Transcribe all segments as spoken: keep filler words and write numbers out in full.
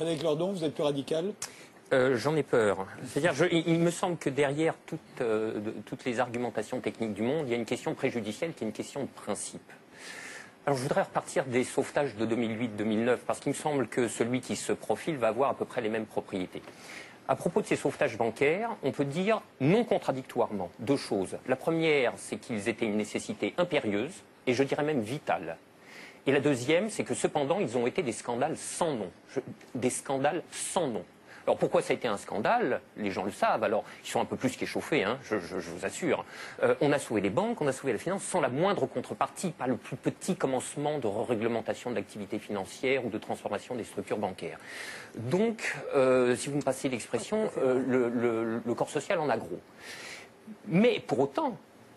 Frédéric Lordon, vous êtes plus radical? Euh, J'en ai peur. C'est-à-dire, je, il, il me semble que derrière toute, euh, de, toutes les argumentations techniques du monde, il y a une question préjudicielle qui est une question de principe. Alors, je voudrais repartir des sauvetages de deux mille huit deux mille neuf, parce qu'il me semble que celui qui se profile va avoir à peu près les mêmes propriétés. À propos de ces sauvetages bancaires, on peut dire non contradictoirement deux choses. La première, c'est qu'ils étaient une nécessité impérieuse, et je dirais même vitale. Et la deuxième, c'est que cependant, ils ont été des scandales sans nom. Je, des scandales sans nom. Alors pourquoi ça a été un scandale? Les gens le savent, alors ils sont un peu plus qu'échauffés, hein, je, je, je vous assure. Euh, on a sauvé les banques, on a sauvé la finance sans la moindre contrepartie, pas le plus petit commencement de réglementation de l'activité financière ou de transformation des structures bancaires. Donc, euh, si vous me passez l'expression, euh, le, le, le corps social en a gros. Mais pour autant,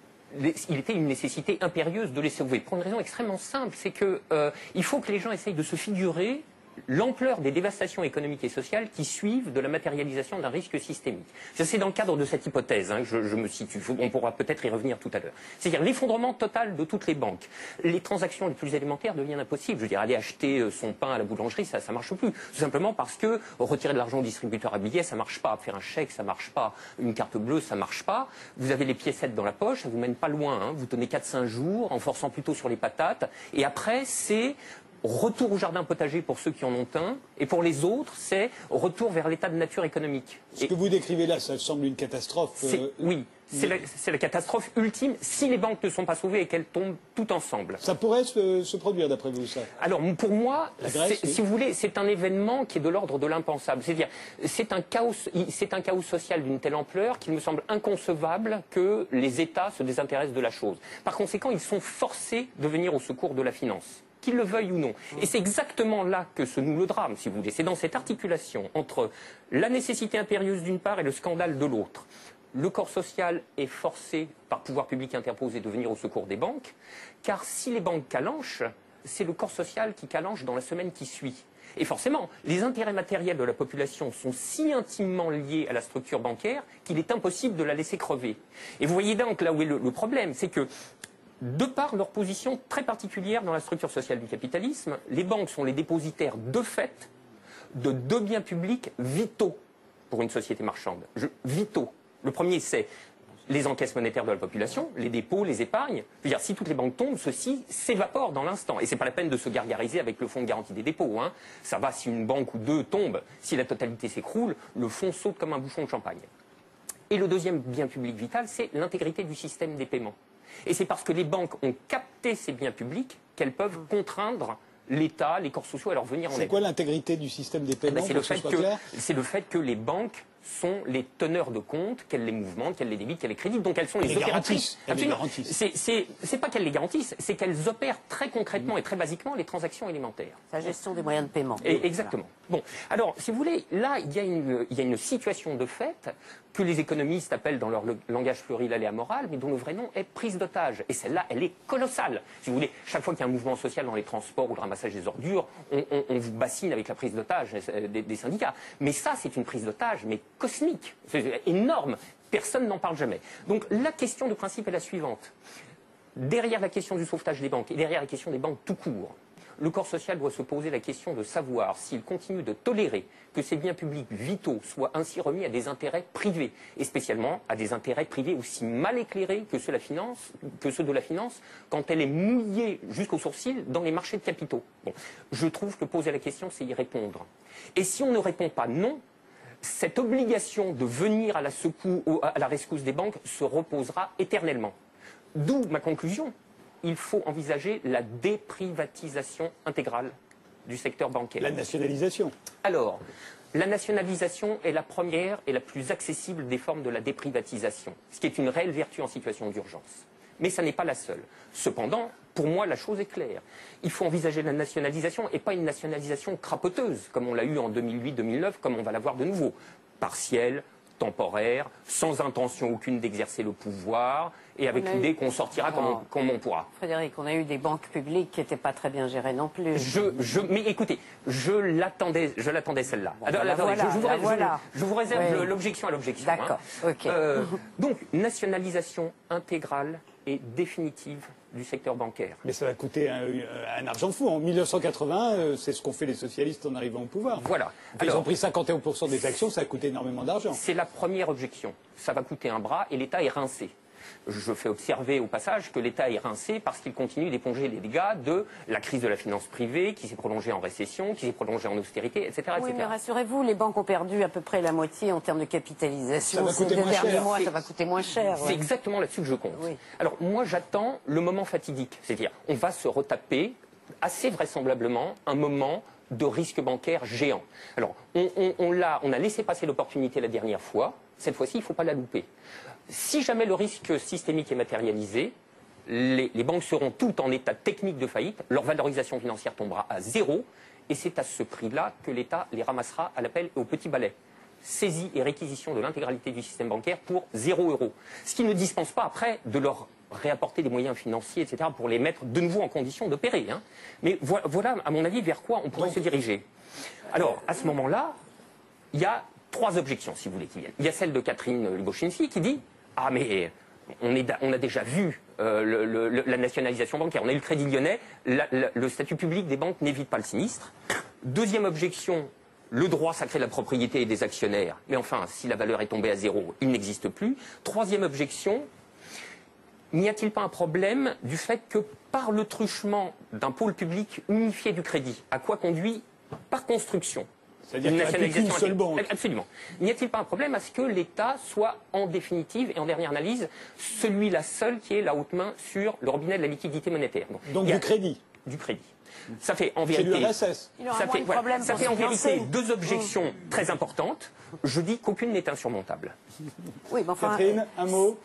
il était une nécessité impérieuse de les sauver, pour une raison extrêmement simple, c'est qu'il euh, faut que les gens essayent de se figurer l'ampleur des dévastations économiques et sociales qui suivent de la matérialisation d'un risque systémique. C'est dans le cadre de cette hypothèse hein, que je, je me situe. On pourra peut-être y revenir tout à l'heure. C'est-à-dire l'effondrement total de toutes les banques. Les transactions les plus élémentaires deviennent impossibles. Je veux dire, aller acheter son pain à la boulangerie, ça ne marche plus. Tout simplement parce que retirer de l'argent au distributeur à billets, ça ne marche pas. Faire un chèque, ça ne marche pas. Une carte bleue, ça ne marche pas. Vous avez les piécettes dans la poche, ça ne vous mène pas loin. Hein. Vous tenez quatre cinq jours en forçant plutôt sur les patates. Et après, c'est retour au jardin potager pour ceux qui en ont un, et pour les autres, c'est retour vers l'état de nature économique. Ce et que vous décrivez là, ça semble une catastrophe. Euh... Oui, c'est mais... la, la catastrophe ultime si les banques ne sont pas sauvées et qu'elles tombent toutes ensemble. Ça pourrait se, se produire d'après vous, ça? Alors, pour moi, Grèce, oui. si vous voulez, c'est un événement qui est de l'ordre de l'impensable. C'est-à-dire, c'est un chaos, c'est un chaos social d'une telle ampleur qu'il me semble inconcevable que les États se désintéressent de la chose. Par conséquent, ils sont forcés de venir au secours de la finance, qu'ils le veuillent ou non. Et c'est exactement là que se noue le drame, si vous voulez. C'est dans cette articulation entre la nécessité impérieuse d'une part et le scandale de l'autre. Le corps social est forcé, par pouvoir public interposé, de venir au secours des banques, car si les banques calanchent, c'est le corps social qui calanche dans la semaine qui suit. Et forcément, les intérêts matériels de la population sont si intimement liés à la structure bancaire qu'il est impossible de la laisser crever. Et vous voyez donc là où est le, le problème, c'est que de par leur position très particulière dans la structure sociale du capitalisme, les banques sont les dépositaires de fait de deux biens publics vitaux pour une société marchande. Je, vitaux. Le premier, c'est les encaisses monétaires de la population, les dépôts, les épargnes. Je veux dire, si toutes les banques tombent, ceci s'évapore dans l'instant. Et ce n'est pas la peine de se gargariser avec le fonds de garantie des dépôts. Hein. Ça va si une banque ou deux tombe. Si la totalité s'écroule, le fonds saute comme un bouchon de champagne. Et le deuxième bien public vital, c'est l'intégrité du système des paiements. Et c'est parce que les banques ont capté ces biens publics qu'elles peuvent contraindre l'État, les corps sociaux à leur venir en aide. C'est quoi l'intégrité du système des paiements? Eh ben, c'est le fait que les banques sont les teneurs de compte, qu'elles les mouvementent, qu'elles les débitent, qu'elles les créditent, donc elles sont les, les opératrices. C'est pas qu'elles les garantissent, c'est qu'elles opèrent très concrètement mmh. et très basiquement les transactions élémentaires. La gestion des moyens de paiement. Et, exactement. Voilà. Bon, alors, si vous voulez, là, il y, a une, il y a une situation de fait que les économistes appellent dans leur langage pluriel et amoral, mais dont le vrai nom est prise d'otage. Et celle-là, elle est colossale. Si vous voulez, chaque fois qu'il y a un mouvement social dans les transports ou le ramassage des ordures, on, on, on vous bassine avec la prise d'otage des, des syndicats. Mais ça, c'est une prise d'otage, mais cosmique. C'est énorme. Personne n'en parle jamais. Donc, la question de principe est la suivante. Derrière la question du sauvetage des banques et derrière la question des banques tout court, le corps social doit se poser la question de savoir s'il continue de tolérer que ces biens publics vitaux soient ainsi remis à des intérêts privés, et spécialement à des intérêts privés aussi mal éclairés que ceux, la finance, que ceux de la finance quand elle est mouillée jusqu'aux sourcils dans les marchés de capitaux. Bon, je trouve que poser la question, c'est y répondre. Et si on ne répond pas non, cette obligation de venir à la, secou, à la rescousse des banques se reposera éternellement. D'où ma conclusion. Il faut envisager la déprivatisation intégrale du secteur bancaire. La nationalisation. Alors, la nationalisation est la première et la plus accessible des formes de la déprivatisation, ce qui est une réelle vertu en situation d'urgence. Mais ça n'est pas la seule. Cependant, pour moi, la chose est claire. Il faut envisager la nationalisation et pas une nationalisation crapoteuse, comme on l'a eu en deux mille huit deux mille neuf, comme on va l'avoir de nouveau. Partielle, temporaire, sans intention aucune d'exercer le pouvoir, et avec l'idée qu'on sortira comme on, comme on pourra. Frédéric, on a eu des banques publiques qui n'étaient pas très bien gérées non plus. Je, je, mais écoutez, je l'attendais, je l'attendais celle-là. Bon, ben voilà, je, je, vous, voilà. je, je vous réserve oui. l'objection à l'objection. D'accord, hein. ok. Euh, donc, nationalisation intégrale et définitive du secteur bancaire. Mais ça va coûter un, un argent fou. En mille neuf cent quatre-vingt, c'est ce qu'ont fait les socialistes en arrivant au pouvoir. Voilà. Ils Alors, ont pris cinquante et un pour cent des actions, ça a coûté énormément d'argent. C'est la première objection. Ça va coûter un bras et l'État est rincé. Je fais observer au passage que l'État est rincé parce qu'il continue d'éponger les dégâts de la crise de la finance privée qui s'est prolongée en récession, qui s'est prolongée en austérité, et cetera Oui, et cetera. mais rassurez-vous, les banques ont perdu à peu près la moitié en termes de capitalisation. Ça va coûter Ces deux moins derniers cher. mois, ça va coûter moins cher. C'est ouais. exactement là-dessus que je compte. Oui. Alors moi j'attends le moment fatidique, c'est-à-dire on va se retaper assez vraisemblablement un moment de risque bancaire géant. Alors on, on, on, l'a, on a laissé passer l'opportunité la dernière fois, cette fois-ci il ne faut pas la louper. Si jamais le risque systémique est matérialisé, les, les banques seront toutes en état technique de faillite, leur valorisation financière tombera à zéro, et c'est à ce prix-là que l'État les ramassera à l'appel et au petit balai. Saisie et réquisition de l'intégralité du système bancaire pour zéro euro. Ce qui ne dispense pas après de leur réapporter des moyens financiers, et cetera, pour les mettre de nouveau en condition d'opérer. Hein. Mais vo voilà, à mon avis, vers quoi on pourrait Donc, se diriger. Alors, à ce moment-là, il y a trois objections, si vous voulez, qui viennent. Il y a celle de Catherine Lubochinski qui dit « Ah, mais on, est, on a déjà vu euh, le, le, la nationalisation bancaire, on a eu le Crédit Lyonnais, la, la, le statut public des banques n'évite pas le sinistre. » Deuxième objection, le droit sacré de la propriété et des actionnaires. Mais enfin, si la valeur est tombée à zéro, il n'existe plus. Troisième objection, n'y a-t-il pas un problème du fait que par le truchement d'un pôle public unifié du crédit, à quoi conduit par construction C'est-à-dire qu'il n'y a plus qu'une seule banque. Absolument. N'y a-t-il pas un problème à ce que l'État soit en définitive et en dernière analyse celui-là seul qui est la haute main sur le robinet de la liquidité monétaire? Donc, Donc du crédit. Du crédit. Ça fait en vérité, c'est l'U R S S. ça fait, voilà, ça fait en vérité deux objections mmh. très importantes. Je dis qu'aucune n'est insurmontable. Oui, mais enfin, Catherine, un mot.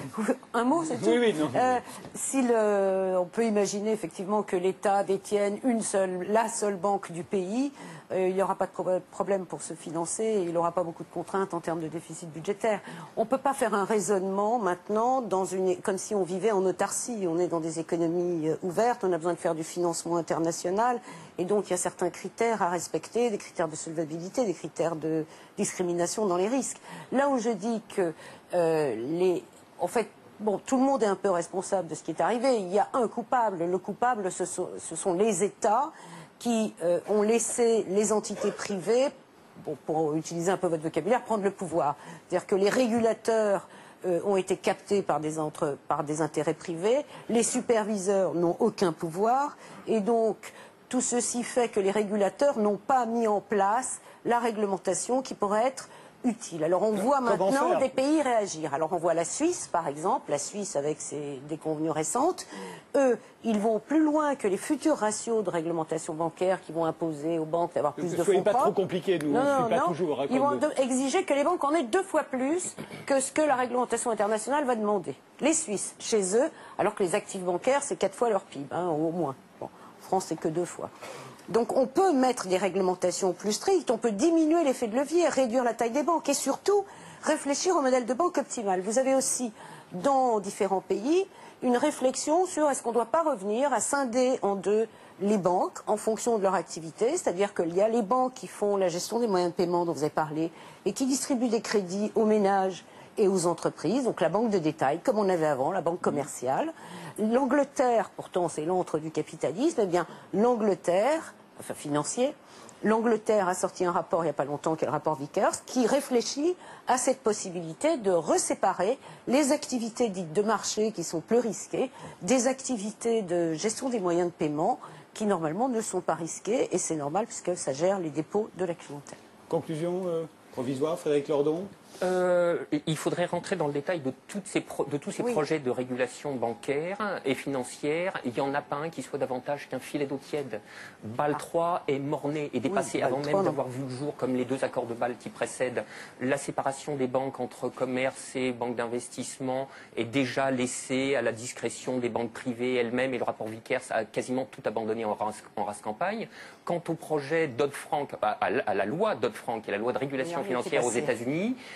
Un mot, c'est tout. Oui, oui, non. Euh, si le, on peut imaginer effectivement que l'État détienne une seule, la seule banque du pays, euh, il n'y aura pas de pro problème pour se financer et il n'aura pas beaucoup de contraintes en termes de déficit budgétaire. On ne peut pas faire un raisonnement maintenant dans une, comme si on vivait en autarcie. On est dans des économies ouvertes, on a besoin de faire du financement international et donc il y a certains critères à respecter, des critères de solvabilité, des critères de discrimination dans les risques. Là où je dis que euh, les, en fait, bon, tout le monde est un peu responsable de ce qui est arrivé. Il y a un coupable. Le coupable, ce sont, ce sont les États qui euh, ont laissé les entités privées, bon, pour utiliser un peu votre vocabulaire, prendre le pouvoir. C'est-à-dire que les régulateurs euh, ont été captés par des, entre, par des intérêts privés, les superviseurs n'ont aucun pouvoir, et donc tout ceci fait que les régulateurs n'ont pas mis en place la réglementation qui pourrait être utile. Alors on voit maintenant des pays réagir. Alors on voit la Suisse, par exemple, la Suisse avec ses déconvenues récentes. Eux, ils vont plus loin que les futurs ratios de réglementation bancaire qui vont imposer aux banques d'avoir plus de fonds propres. Soyez pas trop compliqué, nous, non, on ne non, suit pas non. toujours. Ils vont de, exiger que les banques en aient deux fois plus que ce que la réglementation internationale va demander. Les Suisses, chez eux, alors que les actifs bancaires, c'est quatre fois leur P I B, hein, au moins. Bon, en France, c'est que deux fois. Donc on peut mettre des réglementations plus strictes, on peut diminuer l'effet de levier, réduire la taille des banques et surtout réfléchir au modèle de banque optimal. Vous avez aussi dans différents pays une réflexion sur est-ce qu'on ne doit pas revenir à scinder en deux les banques en fonction de leur activité, c'est-à-dire qu'il y a les banques qui font la gestion des moyens de paiement dont vous avez parlé et qui distribuent des crédits aux ménages et aux entreprises, donc la banque de détail, comme on avait avant, la banque commerciale. L'Angleterre, pourtant c'est l'antre du capitalisme, eh bien l'Angleterre, enfin financier, l'Angleterre a sorti un rapport il n'y a pas longtemps, qui est le rapport Vickers, qui réfléchit à cette possibilité de reséparer les activités dites de marché qui sont plus risquées, des activités de gestion des moyens de paiement qui normalement ne sont pas risquées, et c'est normal puisque ça gère les dépôts de la clientèle. Conclusion euh, provisoire, Frédéric Lordon. Euh, il faudrait rentrer dans le détail de, toutes ces pro de tous ces oui. projets de régulation bancaire et financière. Il n'y en a pas un qui soit davantage qu'un filet d'eau tiède. Bâle trois est morné et dépassé oui, avant trois, même d'avoir vu le jour, comme les deux accords de Bâle qui précèdent. La séparation des banques entre commerce et banques d'investissement est déjà laissée à la discrétion des banques privées elles-mêmes, et le rapport Vickers a quasiment tout abandonné en race, en race campagne. Quant au projet Dodd-Frank, à, à la loi Dodd-Frank et la loi de régulation financière aux États-Unis,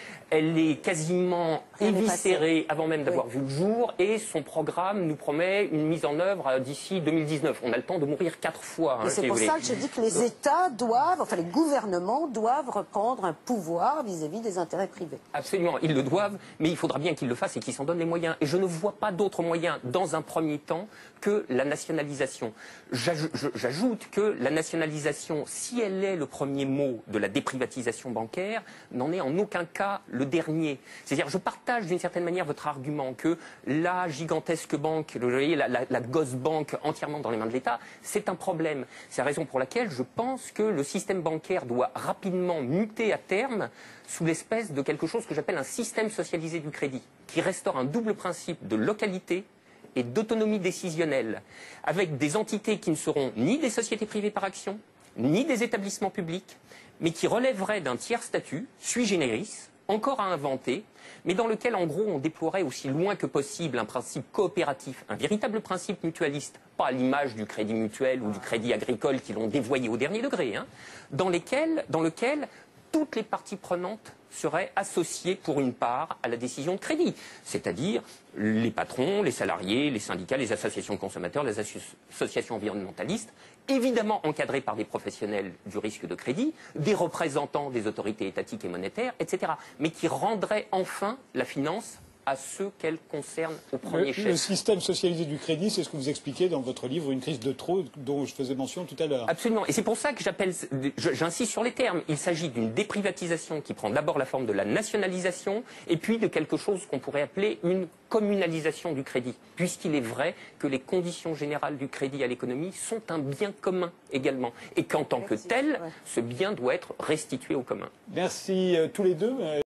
Elle est quasiment Elle est éviscérée avant même d'avoir Oui. vu le jour et son programme nous promet une mise en œuvre d'ici deux mille dix-neuf. On a le temps de mourir quatre fois. Hein, Et c'est si pour vous ça voulez. que je dis que les États doivent, enfin les gouvernements doivent reprendre un pouvoir vis-à-vis des intérêts privés. Absolument, ils le doivent, mais il faudra bien qu'ils le fassent et qu'ils s'en donnent les moyens. Et je ne vois pas d'autre moyen, dans un premier temps, que la nationalisation. J'ajoute que la nationalisation, si elle est le premier mot de la déprivatisation bancaire, n'en est en aucun cas le dernier. C'est-à-dire, je partage d'une certaine manière votre argument que la gigantesque banque, vous voyez, la, la, la gosse banque entièrement dans les mains de l'État, c'est un problème. C'est la raison pour laquelle je pense que le système bancaire doit rapidement muter à terme sous l'espèce de quelque chose que j'appelle un système socialisé du crédit, qui restaure un double principe de localité et d'autonomie décisionnelle, avec des entités qui ne seront ni des sociétés privées par action, ni des établissements publics, mais qui relèveraient d'un tiers statut, sui generis, encore à inventer, mais dans lequel, en gros, on déploierait aussi loin que possible un principe coopératif, un véritable principe mutualiste, pas à l'image du crédit mutuel ou du crédit agricole qui l'ont dévoyé au dernier degré, hein, dans, lesquels, dans lequel toutes les parties prenantes seraient associées pour une part à la décision de crédit, c'est-à-dire les patrons, les salariés, les syndicats, les associations de consommateurs, les associations environnementalistes, évidemment encadrés par des professionnels du risque de crédit, des représentants des autorités étatiques et monétaires, et cetera, mais qui rendraient enfin la finance à ceux qu'elle concerne au premier le, chef. Le système socialisé du crédit, c'est ce que vous expliquez dans votre livre, Une crise de trop, dont je faisais mention tout à l'heure. Absolument. Et c'est pour ça que j'appelle, j'insiste sur les termes. Il s'agit d'une déprivatisation qui prend d'abord la forme de la nationalisation et puis de quelque chose qu'on pourrait appeler une communalisation du crédit, puisqu'il est vrai que les conditions générales du crédit à l'économie sont un bien commun également, et qu'en tant que tel, ce bien doit être restitué au commun. Merci euh, tous les deux.